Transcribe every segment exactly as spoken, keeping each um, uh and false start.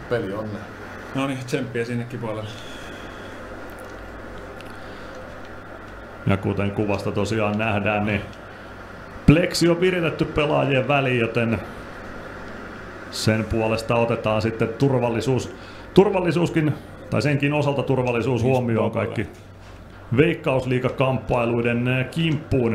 peli on. No niin, tsemppiä sinnekin puolelle. Ja kuten kuvasta tosiaan nähdään, niin pleksi on viritetty pelaajien väliin, joten sen puolesta otetaan sitten turvallisuus, turvallisuuskin, tai senkin osalta turvallisuus huomioon kaikki Veikkausliigakamppailuiden kimppuun.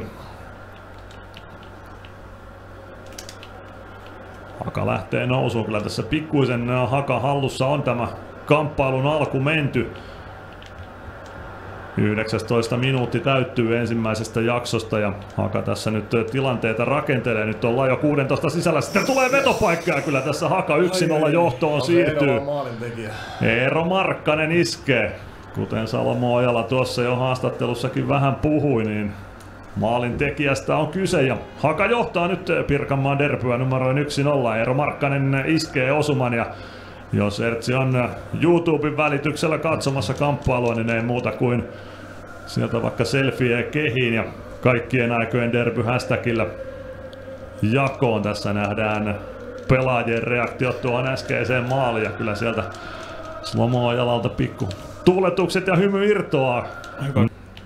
Haka lähtee nousuun, kyllä tässä pikkuisen Haka hallussa on tämä kamppailun alku menty. yhdeksäntoista minuutti täyttyy ensimmäisestä jaksosta ja Haka tässä nyt tilanteita rakentelee. Nyt ollaan jo kuusitoista sisällä. Sitten tulee vetopaikka ja kyllä tässä Haka yksi nolla johtoon siirtyy. Eero Markkanen iskee. Kuten Salomo Ojala tuossa jo haastattelussakin vähän puhui, niin maalin tekijästä on kyse ja Haka johtaa nyt Pirkanmaan derbyä numeroin yksi nolla. Eero Markkanen iskee osuman ja jos Ertsi on YouTuben välityksellä katsomassa kamppailua, niin ei muuta kuin sieltä vaikka selfie kehiin ja kaikkien aikojen derby hashtagillä jakoon. Tässä nähdään pelaajien reaktiot tuohon äskeiseen maaliin ja kyllä sieltä Slomo Ojalalta pikku tuuletukset ja hymy irtoaa. Hyvä.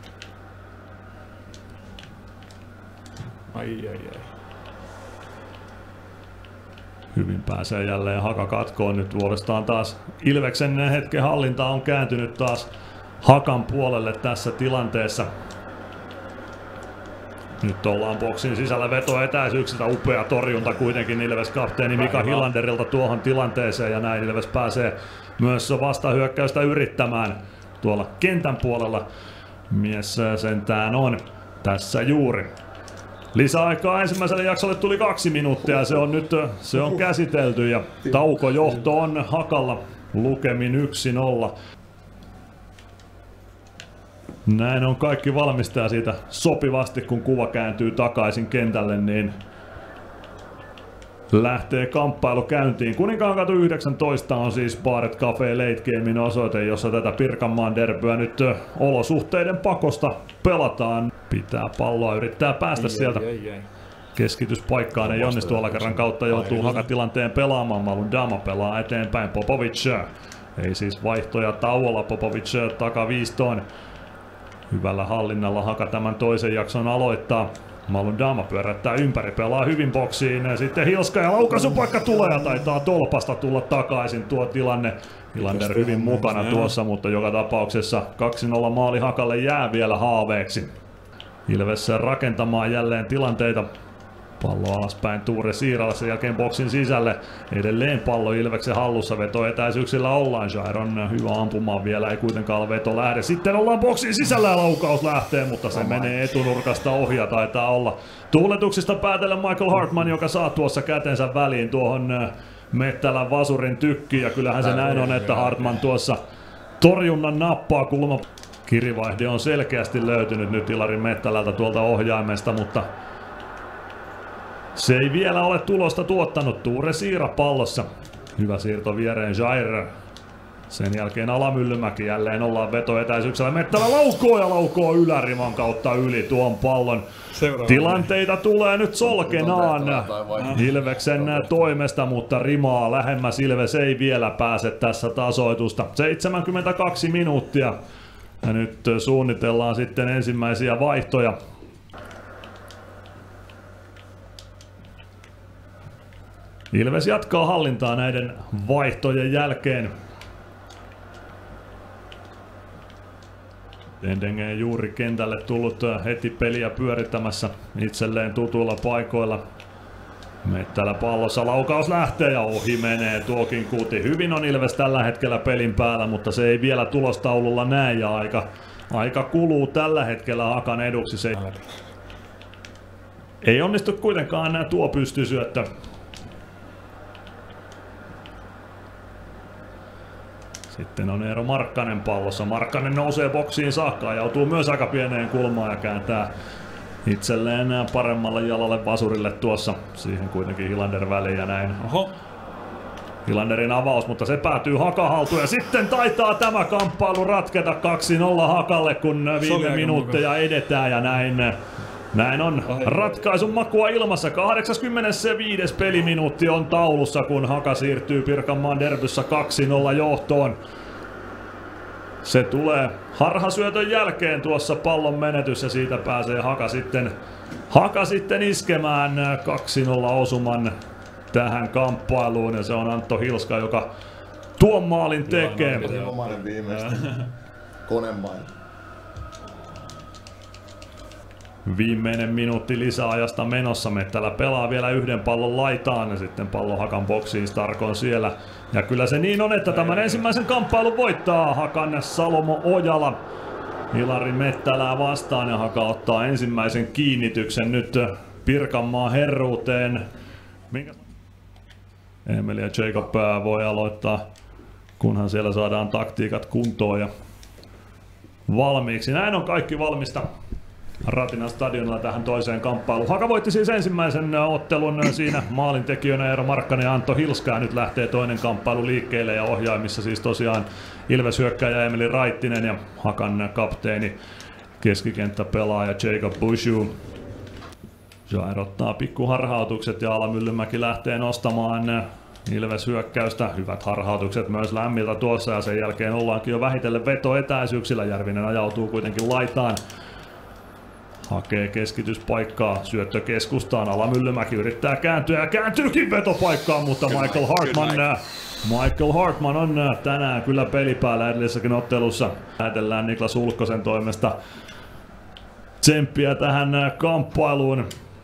Ai ai ai. Hyvin pääsee jälleen Haka katkoon nyt vuodestaan taas. Ilveksen hetken hallinta on kääntynyt taas Hakan puolelle tässä tilanteessa. Nyt ollaan boksin sisällä veto etäisyyksiltä. Upea torjunta kuitenkin Ilves-kapteeni Mika Hilanderilta tuohon tilanteeseen ja näin Ilves pääsee myös vastahyökkäystä yrittämään tuolla kentän puolella. Mies sentään on tässä juuri. Lisäaikaa ensimmäiselle jaksolle tuli kaksi minuuttia ja se on nyt se on käsitelty ja taukojohto on Hakalla lukemin yksi nolla. Näin on kaikki valmista ja siitä sopivasti kun kuva kääntyy takaisin kentälle, niin lähtee kamppailu käyntiin. Kuninkaankatu yhdeksäntoista on siis Baret Cafe Late Gamein osoite, jossa tätä Pirkanmaan derbyä nyt olosuhteiden pakosta pelataan. Pitää palloa, yrittää päästä ai, sieltä. Ai, ai, ai. Keskityspaikkaan ei onnistu alakerran kautta, joutuu Haka-tilanteen pelaamaan. Malun Dama pelaa eteenpäin. Popovic ei siis vaihtoja tauolla. Popovic takaviistoon. Hyvällä hallinnalla Haka tämän toisen jakson aloittaa. Malun Dama pyörättää ympäri, pelaa hyvin boksiin. Sitten Hilska ja laukaisupaikka tulee ja taitaa tolpasta tulla takaisin tuo tilanne. Hilander hyvin mukana tuossa, mutta joka tapauksessa kaksi nolla maali Hakalle jää vielä haaveeksi. Ilves rakentamaan jälleen tilanteita. Pallo alaspäin Tuure Siirala, sen jälkeen boksin sisälle. Edelleen pallo Ilveksen hallussa, veto etäisyyksillä ollaan. Jair on hyvä ampumaan, vielä ei kuitenkaan veto lähde. Sitten ollaan boksin sisällä ja laukaus lähtee, mutta se oh menee etunurkasta ohi ja taitaa olla tuuletuksista päätellen Michael Hartman, joka saa tuossa kätensä väliin tuohon Mettälän vasurin tykkiin. Ja kyllähän se näin on, että Hartman tuossa torjunnan nappaa kulma. Kirivaihde on selkeästi löytynyt nyt Ilari Mettälältä tuolta ohjaimesta, mutta se ei vielä ole tulosta tuottanut. Tuure Siira pallossa. Hyvä siirto viereen Jair. Sen jälkeen Alamyllymäki jälleen ollaan vetoetäisyyksellä. Mettälä laukoo ja laukoo yläriman kautta yli tuon pallon. Seuraava. Tilanteita tulee nyt solkenaan Ilveksen toimesta, mutta rimaa lähemmäs Ilves ei vielä pääse tässä tasoitusta. seitsemänkymmentäkaksi minuuttia. Ja nyt suunnitellaan sitten ensimmäisiä vaihtoja. Ilves jatkaa hallintaa näiden vaihtojen jälkeen. Dendenge juuri kentälle tullut heti peliä pyörittämässä itselleen tutuilla paikoilla. Mettälä pallossa, laukaus lähtee ja ohi menee tuokin kuti. Hyvin on Ilves tällä hetkellä pelin päällä, mutta se ei vielä tulostaululla näe ja aika, aika kuluu tällä hetkellä Hakan eduksi. Se ei onnistu kuitenkaan enää tuo pystysyöttö. Sitten on Eero Markkanen pallossa. Markkanen nousee boksiin saakka, joutuu myös aika pieneen kulmaan ja kääntää itselleen paremmalle jalalle vasurille tuossa. Siihen kuitenkin Hilander väliin ja näin. Oho. Hilanderin avaus, mutta se päätyy Haka haltuun ja sitten taitaa tämä kamppailu ratketa kaksi nolla Hakalle, kun viime minuutteja edetään ja näin Näin on ratkaisun makua ilmassa. kahdeksankymmentäviisi peliminuutti on taulussa, kun Haka siirtyy Pirkanmaan derbyssä kaksi nolla johtoon. Se tulee harhasyötön jälkeen tuossa pallon menetys ja siitä pääsee Haka sitten, Haka sitten iskemään kaksi nolla osuman tähän kamppailuun ja se on Antto Hilska, joka tuon maalin tekee. Omainen viimeistä. Konemainen. Viimeinen minuutti lisäajasta menossa. Mettälä pelaa vielä yhden pallon laitaan ja sitten pallo Hakan boksiin. Stark on siellä. Ja kyllä se niin on, että tämän ensimmäisen kamppailun voittaa Hakan Salomo Ojala Ilari Mettälää vastaan ja Haka ottaa ensimmäisen kiinnityksen nyt Pirkanmaan herruuteen. Minkä... Emeli ja Jacob voi aloittaa, kunhan siellä saadaan taktiikat kuntoon ja valmiiksi. Näin on kaikki valmista Ratinan stadionilla tähän toiseen kamppailuun. Haka voitti siis ensimmäisen ottelun siinä maalintekijöinä Eero Markkanen ja Antto Hilska. Ja nyt lähtee toinen kamppailu liikkeelle ja ohjaimissa siis tosiaan Ilves hyökkääjä Emeli Raittinen ja Hakan kapteeni keskikenttäpelaaja Jacob Bushu. Jair ottaa pikkuharhautukset ja Ala Myllymäki lähtee nostamaan Ilves hyökkäystä. Hyvät harhautukset myös Lämmiltä tuossa ja sen jälkeen ollaankin jo vähitellen vetoetäisyyksillä. Järvinen ajautuu kuitenkin laitaan. Hakee keskityspaikkaa, syöttö keskustaan, Ala Myllymäki yrittää kääntyä ja kääntyykin vetopaikkaan, mutta Michael Hartman, Michael Hartman on tänään kyllä pelipäällä edellisessäkin ottelussa. Lähetellään Niklas Ulkkosen toimesta tsemppiä tähän kamppailuun.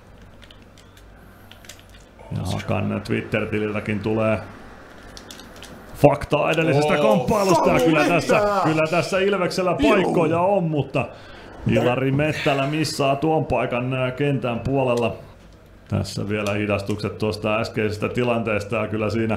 Ja Hakan Twitter-tililtäkin tulee faktaa edellisestä oh, kamppailusta ja kyllä tässä, kyllä tässä Ilveksellä paikkoja on, mutta Ilari Mettälä missaa tuon paikan kentän puolella. Tässä vielä hidastukset tuosta äskeisestä tilanteesta ja kyllä siinä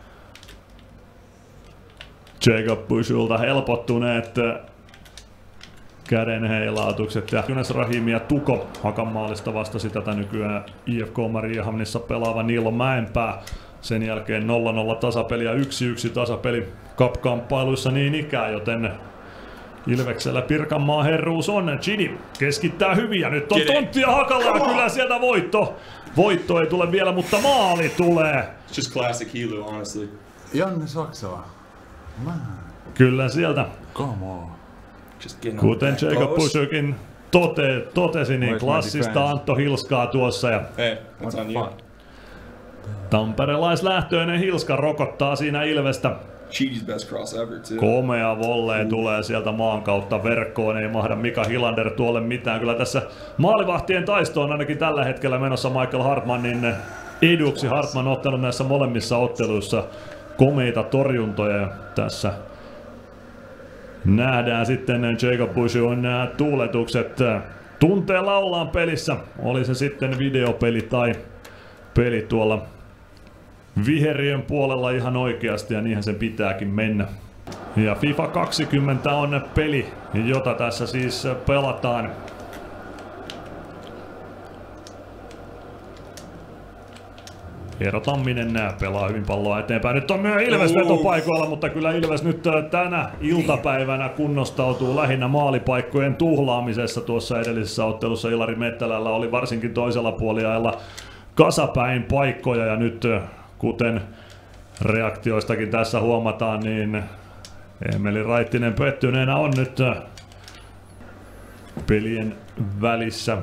Jacob Bushulta helpottuneet käden heilautukset ja Jonas Rahimi ja Tuko Hakan maalista vastasi tätä nykyään I F K Mariehamnissa pelaava Niilo Mäenpää. Sen jälkeen nolla nolla tasapeli ja yksi yksi tasapeli Cup-kamppailuissa niin ikään, joten Ilveksellä Pirkanmaan herruus on. Gini keskittää hyvin ja nyt on tonttia Hakalla ja kyllä sieltä voitto. Voitto ei tule vielä, mutta maali tulee. Just classic Hilu, honestly. Janne Saksala. Man. Kyllä sieltä. Come on. Kuten Jacob Bushukin tote, totesi, niin klassista Antto Hilskaa tuossa. Ja hey, what's on you? Tamperelaislähtöinen Hilska rokottaa siinä Ilvestä. Cheaty's best cross ever too. Komea volley tulee sieltä maan kautta verkkoon, ei mahda Mika Hilander tuolle mitään. Kyllä tässä maalivahtien taisto on ainakin tällä hetkellä menossa Michael Hartmanin eduksi. Hartman on ottanut näissä molemmissa otteluissa komeita torjuntoja tässä. Nähdään sitten Jacob Bushun tuuletukset. Tunteella ollaan pelissä, oli se sitten videopeli tai peli tuolla viheriön puolella ihan oikeasti ja niinhän sen pitääkin mennä. Ja FIFA kaksikymmentä on peli, jota tässä siis pelataan. Eero Tamminen pelaa hyvin palloa eteenpäin. Nyt on myös Ilves vetopaikoilla, mutta kyllä Ilves nyt tänä iltapäivänä kunnostautuu lähinnä maalipaikkojen tuhlaamisessa. Tuossa edellisessä ottelussa Ilari Mettälällä oli varsinkin toisella puoliajalla kasapäin paikkoja ja nyt kuten reaktioistakin tässä huomataan, niin Emeli Raittinen pettyneenä on nyt pelien välissä,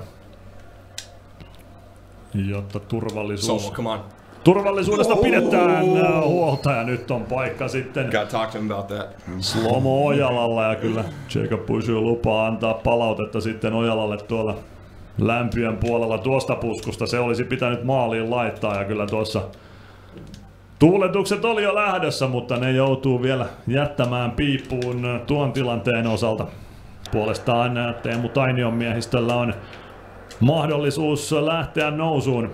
jotta turvallisuus... So, come on. Turvallisuudesta pidetään huolta ja nyt on paikka sitten Gotta talk to him about that. Slomo Ojalalla ja kyllä Jacob Bushu lupaa antaa palautetta sitten Ojalalle tuolla lämpiön puolella tuosta puskusta. Se olisi pitänyt maaliin laittaa ja kyllä tuossa tuuletukset oli jo lähdössä, mutta ne joutuu vielä jättämään piippuun tuon tilanteen osalta. Puolestaan Teemu Tainion miehistöllä on mahdollisuus lähteä nousuun.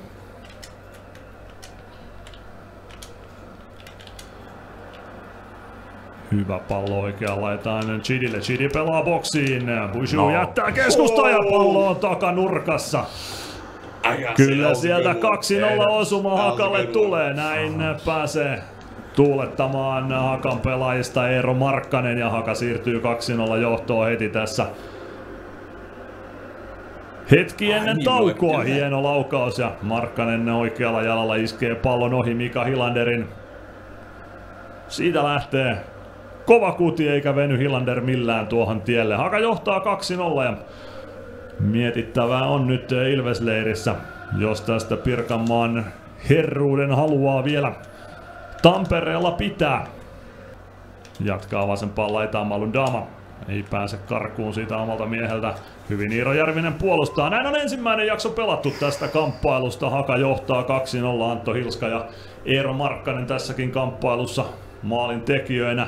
Hyvä pallo oikeaan laitaan Chidille. Chidi pelaa boksiin. Bushu no. jättää keskustaan ja pallo on takanurkassa. Kyllä sieltä kaksi nolla osuma Hakalle tulee. Näin pääsee tuulettamaan Hakan pelaajista Eero Markkanen ja Haka siirtyy kaksi nolla johtoon heti tässä Hetki ennen taukoa hieno laukaus ja Markkanen oikealla jalalla iskee pallon ohi Mika Hilanderin. Siitä lähtee kova kuti eikä veny Hilander millään tuohon tielle. Haka johtaa kaksi nolla ja mietittävää on nyt Ilvesleirissä, jos tästä Pirkanmaan herruuden haluaa vielä Tampereella pitää. Jatkaa vasempaan laitaan Malundama. Ei pääse karkuun siitä omalta mieheltä. Hyvin Iiro Järvinen puolustaa. Näin on ensimmäinen jakso pelattu tästä kamppailusta. Haka johtaa kaksi nolla. Antto Hilska ja Eero Markkanen tässäkin kamppailussa maalin tekijöinä.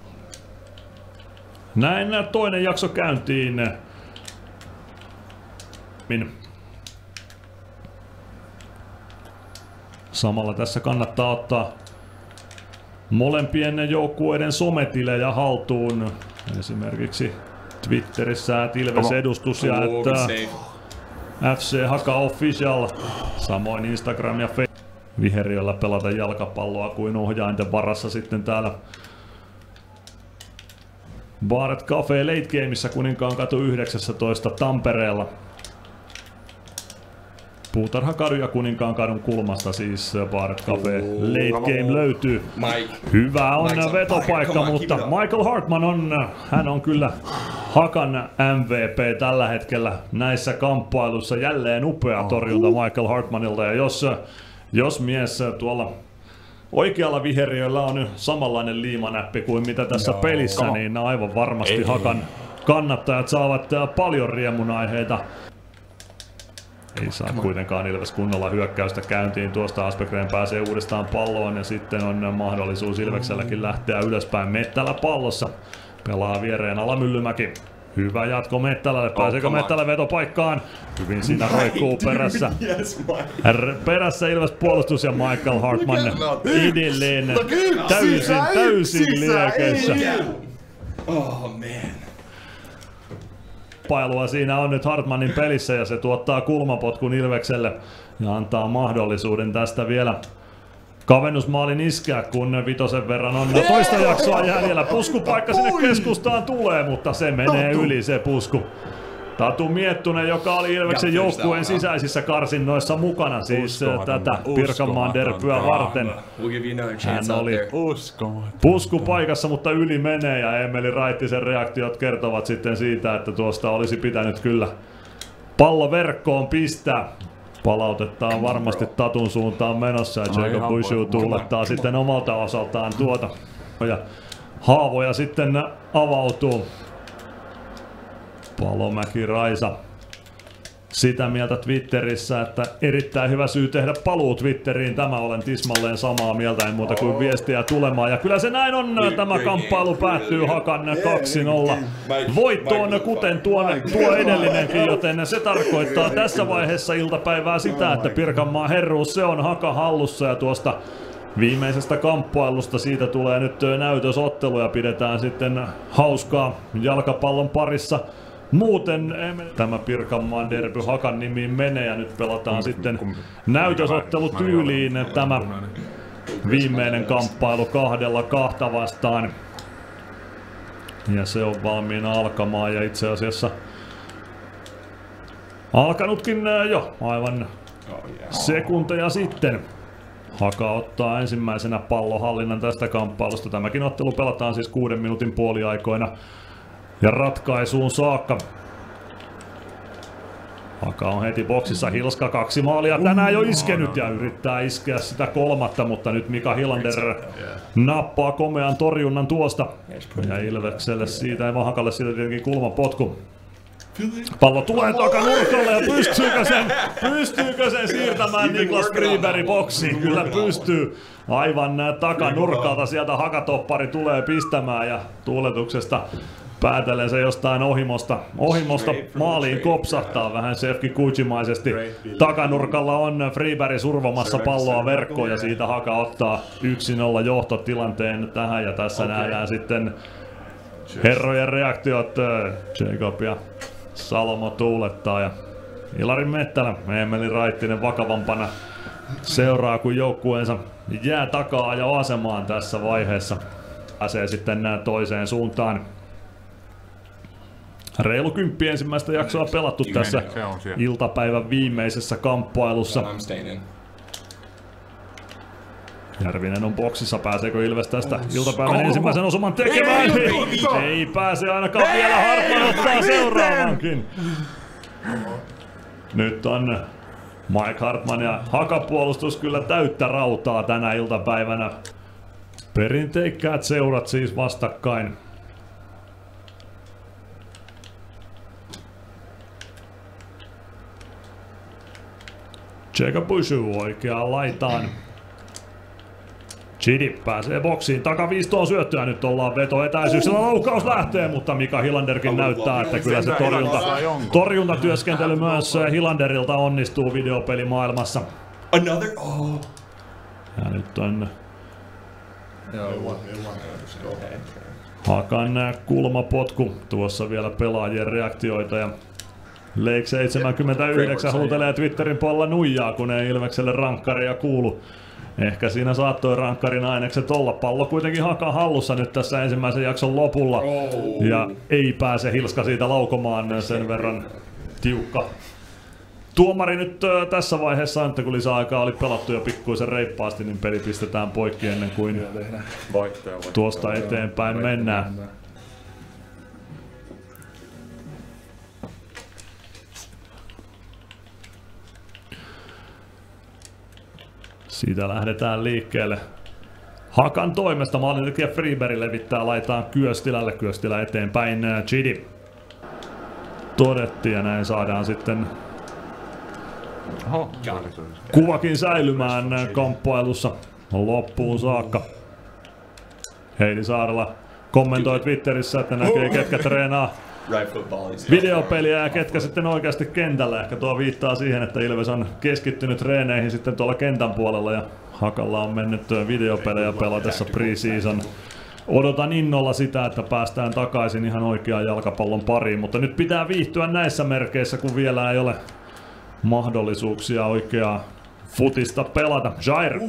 Näin toinen jakso käyntiin. Min. Samalla tässä kannattaa ottaa molempien joukkueiden sometilejä haltuun. Esimerkiksi Twitterissä at Ilves edustus ja että F C Haka Official. Samoin Instagram ja Facebook. Viheriöllä pelata jalkapalloa kuin ohjainten varassa sitten täällä Baaret Cafe Late Gameissa Kuninkaankatu yhdeksäntoista Tampereella. Puutarhakadun ja Kuninkaankadun kulmasta siis Baaret Cafe Late Game löytyy. Mike. Hyvä on Mike's on vetopaikka, fire. mutta Michael Hartman on, hän on kyllä Hakan M V P tällä hetkellä näissä kamppailuissa. Jälleen upea torjunta Michael Hartmanilta, ja jos, jos mies tuolla oikealla viheriöllä on samanlainen liimanäppi kuin mitä tässä no, pelissä, come. Niin aivan varmasti Ei. Hakan kannattajat saavat paljon riemunaiheita. Ei saa kuitenkaan Ilves kunnolla hyökkäystä käyntiin. Tuosta Aspegren pääsee uudestaan palloon ja sitten on mahdollisuus Ilvekselläkin lähteä ylöspäin. Mettälä pallossa. Pelaa viereen Alamyllymäki. Hyvä jatko Mettälälle. Pääseekö oh, Mettälä vetopaikkaan? Hyvin siinä roikkuu perässä. Yes, perässä Ilves puolustus ja Michael Hartman idilleen täysin, täysin liekeissä. Oh man. Pailua siinä on nyt Hartmanin pelissä ja se tuottaa kulmapotkun Ilvekselle ja antaa mahdollisuuden tästä vielä kavennusmaalin iskeä, kun vitosen verran on toista jaksoa jäljellä. Puskupaikka sinne keskustaan tulee, mutta se menee yli se pusku. Tatu Miettunen, joka oli Ilveksen joukkueen sisäisissä karsinnoissa mukana, siis tätä Pirkanmaan derbyä varten. Hän oli puskupaikassa, mutta yli menee ja Emeli Raittisen reaktiot kertovat sitten siitä, että tuosta olisi pitänyt kyllä pallo verkkoon pistää. Palautetta on varmasti Tatun suuntaan menossa ja Jacob Bushu tuulettaa sitten omalta osaltaan tuota. Ja haavoja sitten avautuu. Palomäki Raisa sitä mieltä Twitterissä, että erittäin hyvä syy tehdä paluu Twitteriin. Tämä olen tismalleen samaa mieltä, en muuta kuin viestiä tulemaan. Ja kyllä se näin on. Tämä kamppailu päättyy Hakan kaksi nolla voittoon, kuten tuon, tuo edellinenkin, joten se tarkoittaa tässä vaiheessa iltapäivää sitä, että Pirkanmaan herruus se on Haka hallussa ja tuosta viimeisestä kamppailusta siitä tulee nyt näytösottelu ja pidetään sitten hauskaa jalkapallon parissa. Muuten tämä Pirkanmaan derby Hakan nimiin menee ja nyt pelataan sitten näytösottelu tyyliin tämä viimeinen kamppailu kahdella kahta vastaan. Ja se on valmiina alkamaan ja itse asiassa alkanutkin jo aivan sekunteja sitten. Haka ottaa ensimmäisenä pallohallinnan tästä kamppailusta. Tämäkin ottelu pelataan siis kuuden minuutin puoliaikoina ja ratkaisuun saakka. Haka on heti boksissa, Hilska kaksi maalia tänään jo iskenyt ja yrittää iskeä sitä kolmatta, mutta nyt Mika Hilander nappaa komean torjunnan tuosta. Ja Ilvekselle siitä, ei vaan Hakalle siitä tietenkin kulmapotku. Pallo tulee takanurkalle ja pystyykö sen, pystyykö sen siirtämään Niklas Friberg boksiin? Kyllä pystyy. Aivan takanurkalta sieltä Hakatoppari tulee pistämään ja tuuletuksesta päätellen se jostain ohimosta, ohimosta maaliin kopsahtaa vähän Sefki Kuchimaisesti. Takanurkalla on Friberg survomassa palloa verkkoon ja siitä Haka ottaa yksi nolla johtotilanteen tähän ja tässä okay. Nähdään sitten herrojen reaktiot. Jacob ja Salomo tuulettaa ja Ilari Mettälä, Emeli Raittinen vakavampana seuraa kun joukkueensa jää takaa ja asemaan tässä vaiheessa. Pääsee sitten toiseen suuntaan. Reilu kymppi ensimmäistä jaksoa pelattu tässä iltapäivän viimeisessä kamppailussa. Järvinen on boksissa, pääseekö Ilves tästä iltapäivän ensimmäisen osuman tekemään? Ei, ei pääse ainakaan vielä, Hartman ottaa seuraavankin. Nyt on Mike Hartman ja Haka-puolustus kyllä täyttä rautaa tänä iltapäivänä. Perinteikkäät seurat siis vastakkain. Jacob Bushu oikeaan laitaan. Chidi pääsee boksiin, takaviistoon syöttöä, nyt ollaan vetoetäisyydellä, laukaus lähtee, mutta Mika Hilanderkin näyttää, että kyllä se torjunta, torjuntatyöskentely myös Hilanderilta onnistuu videopelimaailmassa. Ja nyt on Hakan kulmapotku, tuossa vielä pelaajien reaktioita ja Lake seitsemänkymmentäyhdeksän huutelee Twitterin puolella nuijaa, kun ei Ilvekselle rankkaria kuulu. Ehkä siinä saattoi rankkarin ainekset olla. Pallo kuitenkin Hakan hallussa nyt tässä ensimmäisen jakson lopulla. Ja ei pääse Hilska siitä laukomaan, sen verran tiukka. Tuomari nyt tässä vaiheessa, että kun lisäaikaa oli pelattu jo pikkuisen reippaasti, niin peli pistetään poikki ennen kuin tuosta eteenpäin mennään. Siitä lähdetään liikkeelle. Hakan toimesta maalintekijä Freeberg levittää laitaan Kyöstilälle. Kyöstilä eteenpäin Chidi. Todettiin ja näin saadaan sitten kuvakin säilymään kamppailussa loppuun saakka. Heidi Saarela kommentoi Twitterissä, että näkee ketkä treenaa videopeliä ja ketkä sitten oikeasti kentällä. Ehkä tuo viittaa siihen, että Ilves on keskittynyt treeneihin sitten tuolla kentän puolella ja Hakalla on mennyt videopelejä pelatessa pre-season. Odotan innolla sitä, että päästään takaisin ihan oikeaan jalkapallon pariin, mutta nyt pitää viihtyä näissä merkeissä, kun vielä ei ole mahdollisuuksia oikeaa futista pelata. Jair.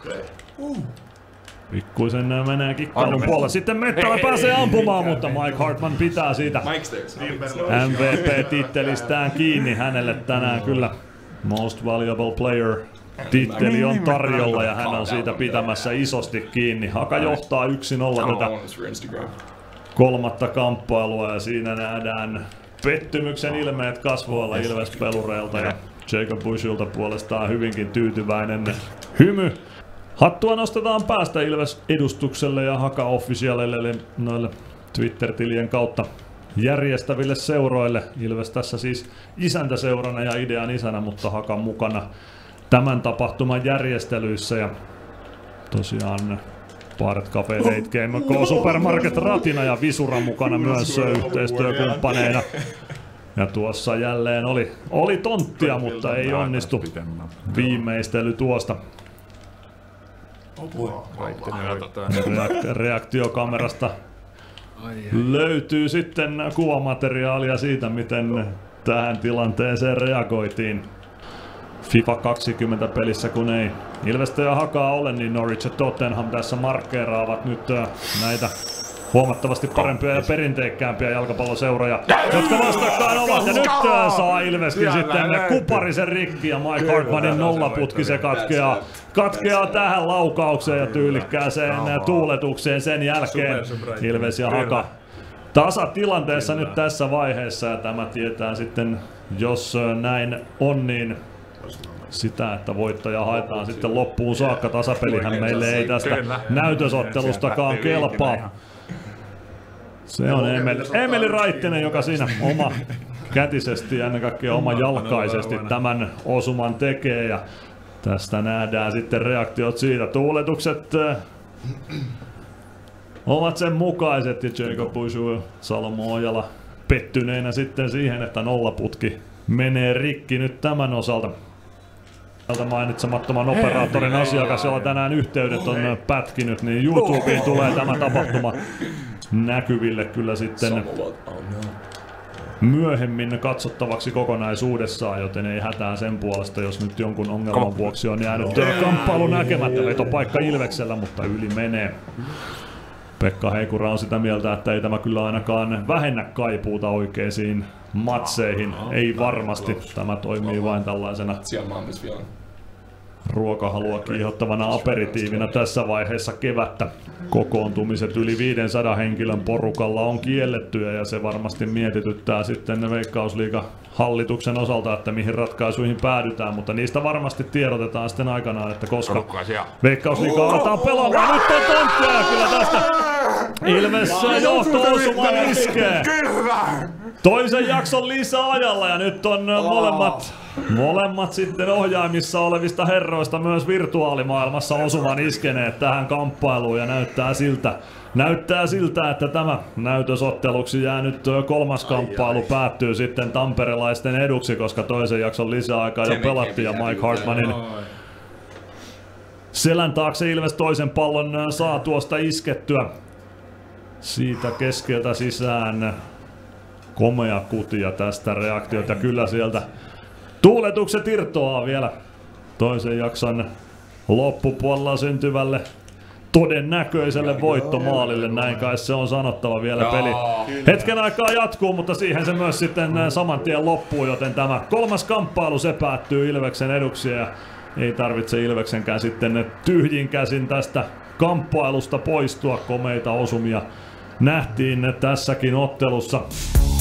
Pikkuisen menee kikkailun puolelle. Sitten Mettälä pääsee ampumaan, mutta Mike Hartman pitää siitä M V P-tittelistään kiinni. Hänelle tänään kyllä Most Valuable Player titteli on tarjolla ja hän on siitä pitämässä isosti kiinni. Haka johtaa yksi nolla tätä kolmatta kamppailua ja siinä nähdään pettymyksen ilmeet kasvoilla Ilves-pelureilta ja Jacob Bushilta puolestaan hyvinkin tyytyväinen hymy. Hattua nostetaan päästä Ilves-edustukselle ja Haka-officialille eli noille Twitter-tilien kautta järjestäville seuroille. Ilves tässä siis isäntäseurana ja idean isänä, mutta Hakan mukana tämän tapahtuman järjestelyissä. Ja tosiaan Baaret Cafe Late Game, K Supermarket Ratina ja Visura mukana myös yhteistyökumppaneina. Ja tuossa jälleen oli, oli tonttia, mutta ei onnistu viimeistely tuosta. Reak- reaktiokamerasta löytyy sitten kuvamateriaalia siitä, miten tähän tilanteeseen reagoitiin. FIFA kaksikymmentä pelissä kun ei Ilvestä ja Hakaa ole, niin Norwich ja Tottenham tässä markkeeraavat nyt näitä huomattavasti parempia ja perinteikkäämpiä jalkapalloseuroja, jotka vastakkain ovat. Ja nyt saa Ilveskin sitten kuparisen rikki ja Mike Hartmanin nollaputki se katkeaa, katkeaa tähän laukaukseen ja tyylikkääseen tuuletukseen sen jälkeen. Ilves ja Haka tasatilanteessa nyt tässä vaiheessa ja tämä tietää sitten, jos näin on, niin sitä, että voittaja haetaan sitten loppuun saakka. Tasapelihän meille ei tästä näytösottelustakaan kelpaa. Se on Emeli, Emeli Raittinen, joka siinä oma kätisesti ja ennen kaikkea oma jalkaisesti tämän osuman tekee. Ja tästä nähdään sitten reaktiot siitä. Tuuletukset ovat sen mukaiset ja Jacob Bushu, Salomo Ojala pettyneenä sitten siihen, että nollaputki menee rikki nyt tämän osalta. Tältä mainitsemattoman operaattorin asiakas, jolla tänään yhteydet on pätkinyt, niin YouTubeen tulee tämä tapahtuma näkyville kyllä sitten myöhemmin katsottavaksi kokonaisuudessaan, joten ei hätää sen puolesta, jos nyt jonkun ongelman vuoksi on jäänyt kamppailu näkemättä. Vetopaikka Ilveksellä, mutta yli menee. Pekka Heikura on sitä mieltä, että ei tämä kyllä ainakaan vähennä kaipuuta oikeisiin matseihin. Ei varmasti. Tämä toimii vain tällaisena ruokahalua kiihottavana aperitiivina tässä vaiheessa kevättä. Kokoontumiset yli viisisataa henkilön porukalla on kiellettyjä ja se varmasti mietityttää sitten Veikkausliigan hallituksen osalta, että mihin ratkaisuihin päädytään, mutta niistä varmasti tiedotetaan sitten aikanaan, että koska Veikkausliiga aletaan pelaamaan. Nyt on tonttia kyllä tästä. Ilves johto-osuman iskee. Toisen jakson lisäajalla ja nyt on molemmat, molemmat sitten ohjaimissa olevista herroista myös virtuaalimaailmassa osuman iskeneet tähän kamppailuun ja näyttää siltä, näyttää siltä, että tämä näytösotteluksi jäänyt kolmas kamppailu päättyy sitten tamperelaisten eduksi, koska toisen jakson lisäaikaa jo pelattiin ja Mike Hartmanin selän taakse Ilves toisen pallon saa tuosta iskettyä. Siitä keskeltä sisään komea kutia tästä reaktiota. Kyllä sieltä tuuletukset irtoaa vielä toisen jakson loppupuolella syntyvälle todennäköiselle voittomaalille. Näin kai se on sanottava vielä peli. Hetken aikaa jatkuu, mutta siihen se myös sitten saman tien loppuu, joten tämä kolmas kamppailu se päättyy Ilveksen eduksi ja ei tarvitse Ilveksenkään sitten tyhjin käsin tästä kamppailusta poistua. Komeita osumia nähtiin tässäkin ottelussa.